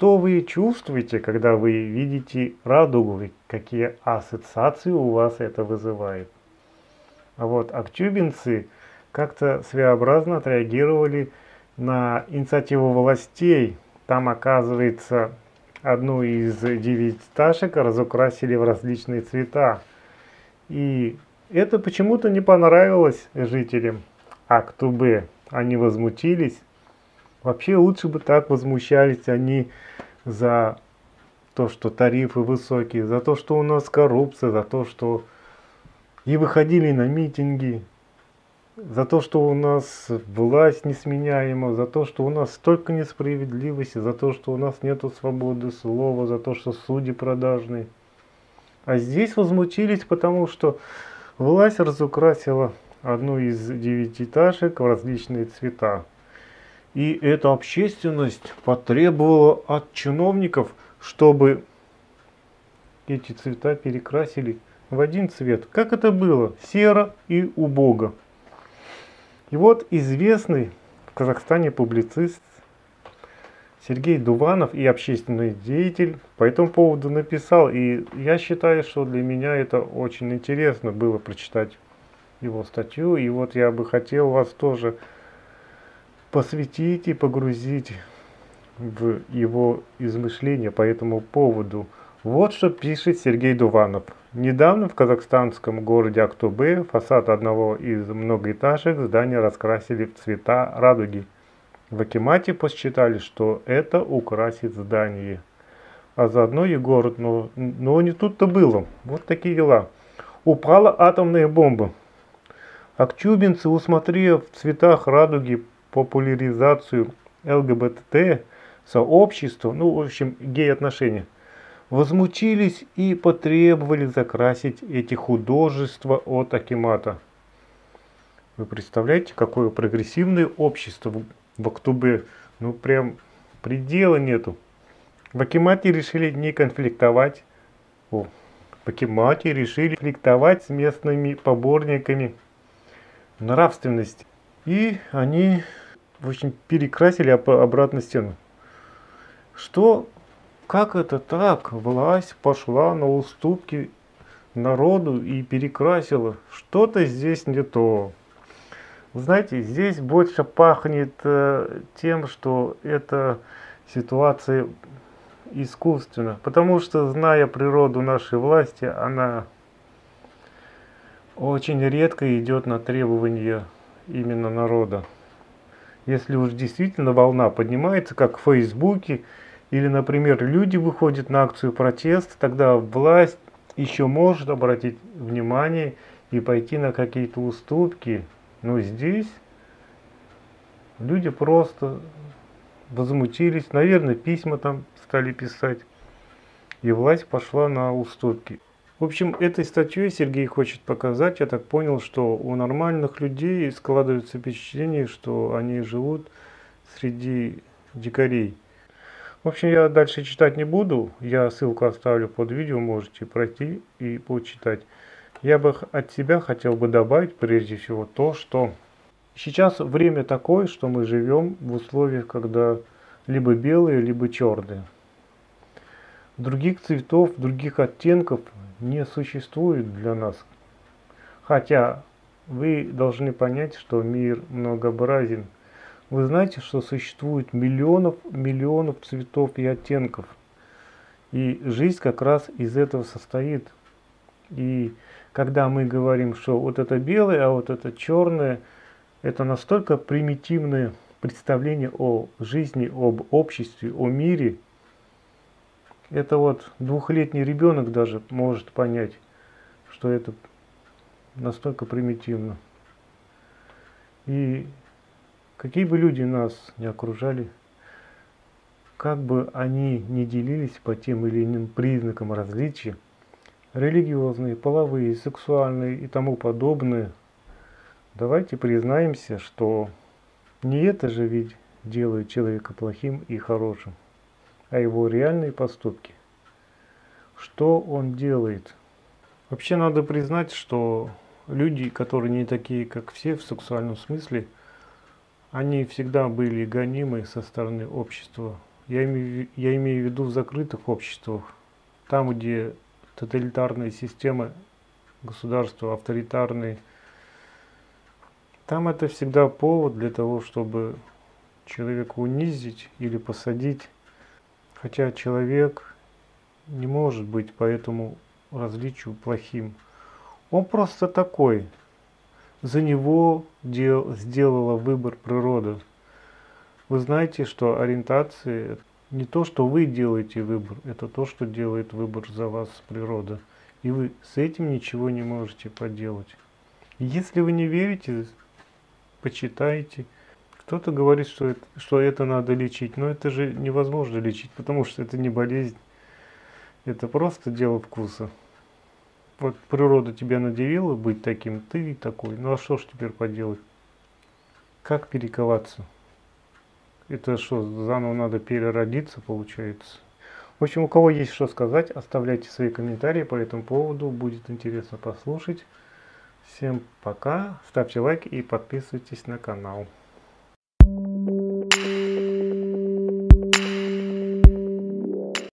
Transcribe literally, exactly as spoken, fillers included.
Что вы чувствуете, когда вы видите радугу? Какие ассоциации у вас это вызывает? А вот актюбинцы как-то своеобразно отреагировали на инициативу властей. Там, оказывается, одну из девятиэтажек разукрасили в различные цвета. И это почему-то не понравилось жителям Актубе. Они возмутились. Вообще лучше бы так возмущались они за то, что тарифы высокие, за то, что у нас коррупция, за то, что и выходили на митинги, за то, что у нас власть несменяема, за то, что у нас столько несправедливости, за то, что у нас нету свободы слова, за то, что судьи продажные. А здесь возмутились, потому что власть разукрасила одну из девятиэтажек в различные цвета. И эта общественность потребовала от чиновников, чтобы эти цвета перекрасили в один цвет. Как это было? Серо и убого. И вот известный в Казахстане публицист Сергей Дуванов и общественный деятель по этому поводу написал. И я считаю, что для меня это очень интересно было прочитать его статью. И вот я бы хотел вас тоже посвятить и погрузить в его измышления по этому поводу. Вот что пишет Сергей Дуванов. Недавно в казахстанском городе Актубе фасад одного из многоэтажек здания раскрасили в цвета радуги. В акимате посчитали, что это украсит здание. А заодно и город. Но, но не тут-то было. Вот такие дела. Упала атомная бомба. Актюбинцы, усмотрев в цветах радуги популяризацию ЛГБТ сообщества, ну, в общем, гей-отношения, возмутились и потребовали закрасить эти художества от акимата. Вы представляете, какое прогрессивное общество в, в Актубе? Ну, прям предела нету. В акимате решили не конфликтовать. О, в акимате решили конфликтовать с местными поборниками нравственности. И они, в общем, перекрасили обратно стену. Что, как это так? Власть пошла на уступки народу и перекрасила. Что-то здесь не то. Знаете, здесь больше пахнет э, тем, что эта ситуация искусственна. Потому что, зная природу нашей власти, она очень редко идет на требования именно народа. Если уж действительно волна поднимается, как в Фейсбуке, или, например, люди выходят на акцию протеста, тогда власть еще может обратить внимание и пойти на какие-то уступки. Но здесь люди просто возмутились, наверное, письма там стали писать, и власть пошла на уступки. В общем, этой статьей Сергей хочет показать, я так понял, что у нормальных людей складывается впечатление, что они живут среди дикарей. В общем, я дальше читать не буду, я ссылку оставлю под видео, можете пройти и почитать. Я бы от себя хотел бы добавить прежде всего то, что сейчас время такое, что мы живем в условиях, когда либо белые, либо черные. Других цветов, других оттенков не существует для нас. Хотя вы должны понять, что мир многообразен. Вы знаете, что существует миллионов, миллионов цветов и оттенков. И жизнь как раз из этого состоит. И когда мы говорим, что вот это белое, а вот это черное, это настолько примитивное представление о жизни, об обществе, о мире. Это вот двухлетний ребенок даже может понять, что это настолько примитивно. И какие бы люди нас не окружали, как бы они ни делились по тем или иным признакам различия, религиозные, половые, сексуальные и тому подобное, давайте признаемся, что не это же ведь делает человека плохим и хорошим, а его реальные поступки. Что он делает? Вообще надо признать, что люди, которые не такие, как все в сексуальном смысле, они всегда были гонимы со стороны общества Я имею, я имею в виду в закрытых обществах, там, где тоталитарные системы, государства авторитарные, там это всегда повод для того, чтобы человека унизить или посадить. Хотя человек не может быть по этому различию плохим. Он просто такой. За него дел, сделала выбор природа. Вы знаете, что ориентация не то, что вы делаете выбор, это то, что делает выбор за вас природа. И вы с этим ничего не можете поделать. Если вы не верите, почитайте. Кто-то говорит, что это, что это надо лечить, но это же невозможно лечить, потому что это не болезнь, это просто дело вкуса. Вот природа тебя наделила быть таким, ты такой, ну а что ж теперь поделать? Как перековаться? Это что, заново надо переродиться, получается? В общем, у кого есть что сказать, оставляйте свои комментарии по этому поводу, будет интересно послушать. Всем пока, ставьте лайк и подписывайтесь на канал.